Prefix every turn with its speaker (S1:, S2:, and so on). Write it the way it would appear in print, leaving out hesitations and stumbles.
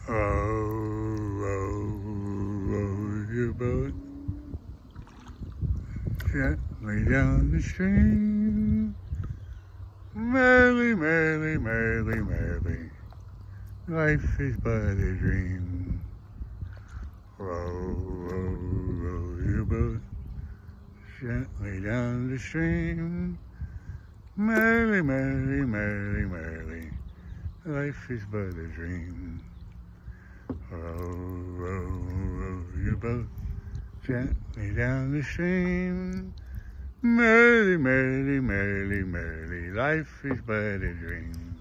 S1: row your boat gently down the stream. Merrily, merrily, merrily, merrily, life is but a dream. Row, row, row your boat gently down the stream. Merrily, merrily, merrily, merrily, life is but a dream. Row, row, row your boat gently down the stream. Merrily, merrily, merrily, merrily, life is but a dream.